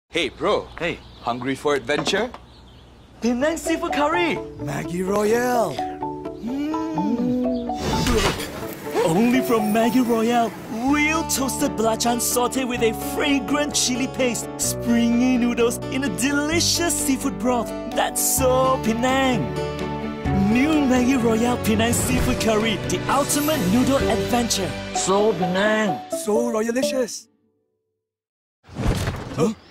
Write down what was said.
Hey, bro. Hey. Hungry for adventure? Penang seafood curry. Maggi Royale. Only from Maggi Royale. Real toasted belacan sauté with a fragrant chili paste. Springy noodles in a delicious seafood broth. That's so Penang. New Maggi Royale Penang seafood curry. The ultimate noodle adventure. So Penang. So Royalicious. Huh?